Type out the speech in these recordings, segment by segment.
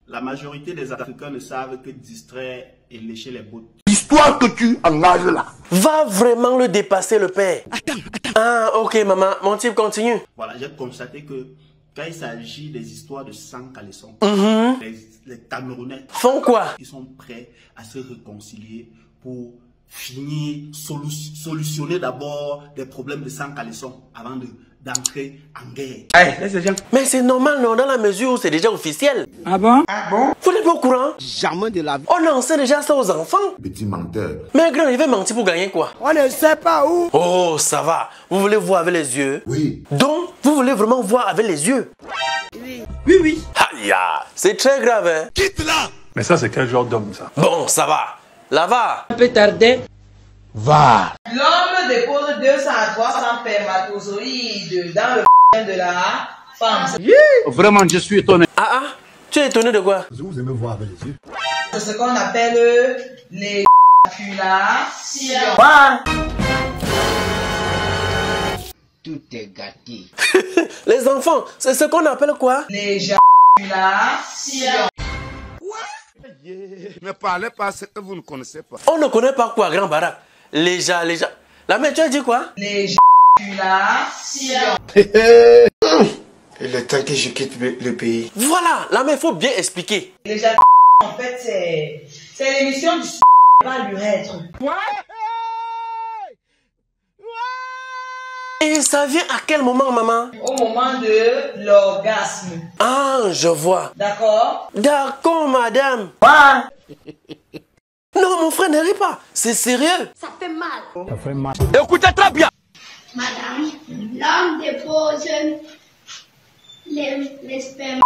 La majorité des Africains ne savent que distraire et lécher les bottes. L'histoire que tu engages là va vraiment le dépasser, le père. Attends. Ah, ok, maman. Mon type continue. Voilà, j'ai constaté que quand il s'agit des histoires de sang caleçon, les Camerounais font quoi? Ils sont prêts à se réconcilier pour finir, solutionner d'abord des problèmes de sang caleçon avant d'entrer en guerre. Hey, laisse les gens. Mais c'est normal, non, dans la mesure où c'est déjà officiel. Ah bon? Vous n'êtes pas au courant? Jamais de la vie. On enseigne déjà ça aux enfants. Petit menteur. Mais grand, il va mentir pour gagner quoi? On ne sait pas où. Oh, ça va. Vous voulez voir avec les yeux? Oui. Donc, vous voulez vraiment voir avec les yeux? Oui. Aïe, c'est très grave, hein? Quitte là. Mais ça, c'est quel genre d'homme, ça? Bon, ça va. Là va. Un peu tardé. Va. L'homme dépose 200 à 300 spermatozoïdes dans le de la femme. Vraiment, je suis étonné. Ah, tu es étonné de quoi? Vous aimez voir avec les yeux. C'est ce qu'on appelle les éjaculations. Tout est gâté. Les enfants, c'est ce qu'on appelle quoi? L'éjaculation. Ne parlez pas ce que vous ne connaissez pas. On ne connaît pas quoi, grand baraque. Les gens. La mère, tu as dit quoi? L'éjaculation. Il est temps que je quitte le pays. Voilà, la mère, il faut bien expliquer. L'éjaculation, en fait, c'est l'émission du par l'urètre. Et ça vient à quel moment, maman? Au moment de l'orgasme. Ah, je vois. D'accord? D'accord, madame. Non, mon frère, ne ris pas. C'est sérieux. Ça fait mal. Écoutez très bien. Madame, l'homme dépose les spermatozoïdes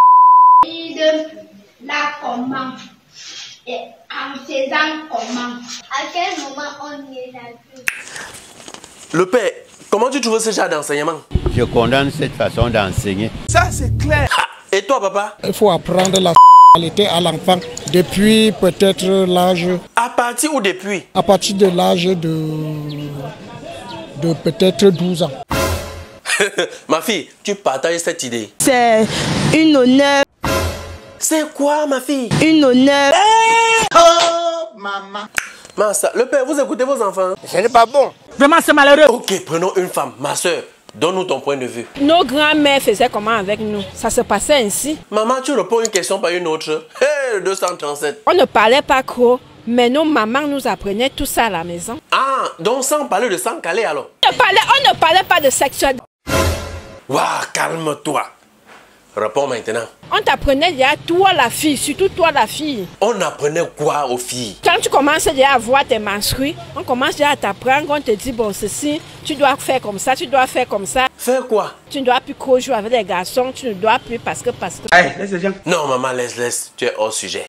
là comment? Et en faisant comment? À quel moment on est là? Le père, comment tu trouves ce genre d'enseignement? Je condamne cette façon d'enseigner. Ça, c'est clair. Et toi, papa? Il faut apprendre la sexualité à l'enfant depuis peut-être l'âge... À partir ou depuis? À partir de l'âge de peut-être 12 ans. Ma fille, tu partages cette idée? C'est une honneur. C'est quoi, ma fille? Une honneur. Oh, maman. Massa, le père, vous écoutez vos enfants? Ce n'est pas bon. Vraiment, c'est malheureux. Ok, prenons une femme. Ma soeur, donne-nous ton point de vue. Nos grands-mères faisaient comment avec nous? Ça se passait ainsi. Maman, tu réponds une question par une autre. Hé, 237. On ne parlait pas trop, mais nos mamans nous apprenaient tout ça à la maison. Ah, donc sans parler de sang calé alors? On ne parlait pas de sexualité. Waouh, calme-toi. Réponds maintenant. On t'apprenait déjà, toi la fille, surtout toi la fille. On apprenait quoi aux filles? Quand tu commences déjà à voir tes menstrues, on commence déjà à t'apprendre, on te dit, bon, ceci, tu dois faire comme ça, tu dois faire comme ça. Faire quoi? Tu ne dois plus jouer avec les garçons, tu ne dois plus parce que... Hey, laisse les gens. Non, maman, laisse, tu es hors sujet.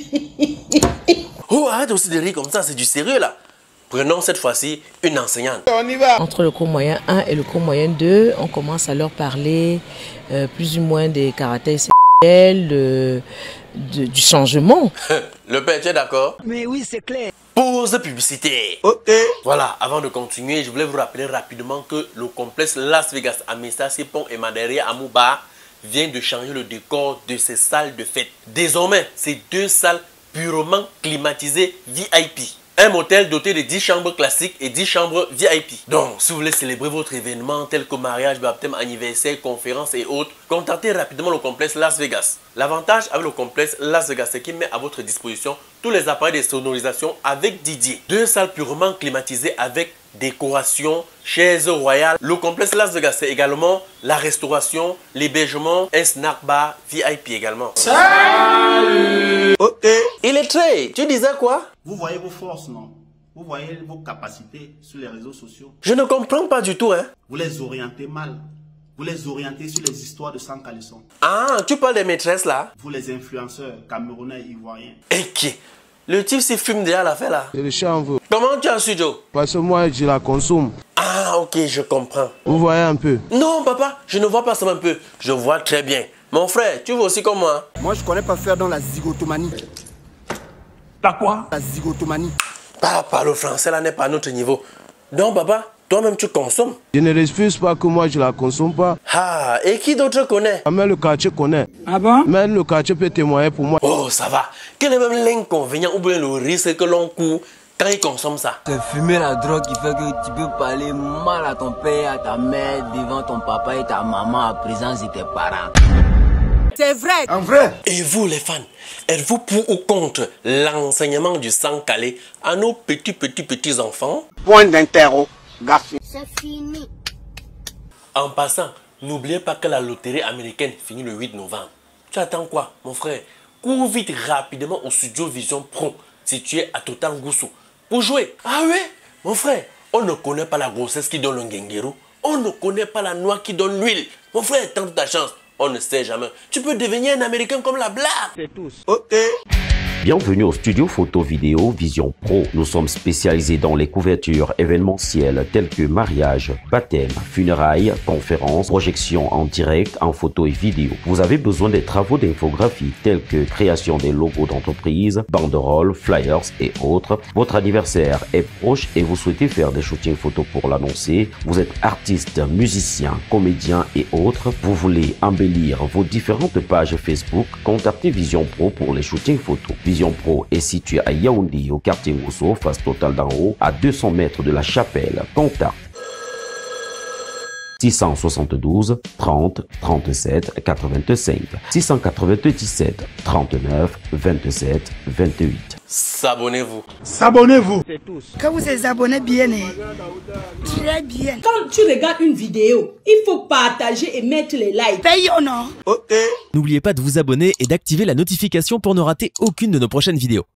Oh, arrête aussi de rire comme ça, c'est du sérieux là. Prenons cette fois-ci une enseignante. On y va. Entre le cours moyen 1 et le cours moyen 2, on commence à leur parler plus ou moins des caractères sexuels, du changement. Le père, tu es d'accord? Mais oui, c'est clair. Pause publicité. Ok. Voilà, avant de continuer, je voulais vous rappeler rapidement que le complexe Las Vegas à Missassi, Pont et Maderia à Mouba vient de changer le décor de ces salles de fête. Désormais, c'est 2 salles purement climatisées VIP. Un motel doté de 10 chambres classiques et 10 chambres VIP. Donc, si vous voulez célébrer votre événement tel que mariage, baptême, anniversaire, conférence et autres, contactez rapidement le complexe Las Vegas. L'avantage avec le complexe Las Vegas, c'est qu'il met à votre disposition tous les appareils de sonorisation avec Didier. 2 salles purement climatisées avec décoration, chaises royales. Le complexe Las Vegas, c'est également la restauration, l'hébergement, un snack bar VIP également. Salut. Ok. Il est très. Tu disais quoi? Vous voyez vos forces, non? Vous voyez vos capacités sur les réseaux sociaux? Je ne comprends pas du tout, hein? Vous les orientez mal. Vous les orientez sur les histoires de sang caleçon. Ah, tu parles des maîtresses là? Vous les influenceurs camerounais et ivoiriens. Et qui? Le type s'y fume déjà l'affaire là. C'est le chat en vous. Comment tu as su, Joe? Parce que moi, je la consomme. Ah, ok, je comprends. Vous voyez un peu? Non, papa, je ne vois pas ça un peu. Je vois très bien. Mon frère, tu vois aussi comme moi? Moi, je connais pas faire dans la zigotomanie. La quoi? La zigotomanie. Papa, le français là n'est pas à notre niveau. Donc, papa, Toi-même, tu consommes. Je ne refuse pas que moi, je la consomme pas. Ah, et qui d'autre connaît? Même le quartier connaît. Ah bon? Même le quartier peut témoigner pour moi. Oh, ça va. Quel est même l'inconvénient ou bien le risque que l'on court quand il consomme ça? C'est fumer la drogue qui fait que tu peux parler mal à ton père, à ta mère, devant ton papa et ta maman en présence de tes parents. C'est vrai. En vrai. Et vous les fans, êtes-vous pour ou contre l'enseignement du sang calé à nos petits enfants? Point d'interrogation. C'est fini. En passant, n'oubliez pas que la loterie américaine finit le 8 novembre. Tu attends quoi, mon frère? Cours vite rapidement au studio Vision Pro, situé à Total Goussou, pour jouer. Ah ouais, mon frère, on ne connaît pas la grossesse qui donne le ngenguero. On ne connaît pas la noix qui donne l'huile. Mon frère, tente ta chance. On ne sait jamais. Tu peux devenir un Américain comme la blague. C'est tous. Ok. Bienvenue au studio photo vidéo Vision Pro. Nous sommes spécialisés dans les couvertures événementielles telles que mariage, baptême, funérailles, conférences, projections en direct, en photo et vidéo. Vous avez besoin des travaux d'infographie tels que création des logos d'entreprise, banderoles, flyers et autres. Votre anniversaire est proche et vous souhaitez faire des shootings photos pour l'annoncer. Vous êtes artiste, musicien, comédien et autres. Vous voulez embellir vos différentes pages Facebook. Contactez Vision Pro pour les shootings photos. Vision Pro est situé à Yaoundé, au quartier Mousso, face Total d'en haut, à 200 mètres de la chapelle. Contact 672 30 37 85 697 39 27 28. S'abonnez-vous. S'abonnez-vous. C'est tous. Que vous vous abonnez bien, très bien. Quand tu regardes une vidéo, il faut partager et mettre les likes. Paye ou non? Ok. N'oubliez pas de vous abonner et d'activer la notification pour ne rater aucune de nos prochaines vidéos.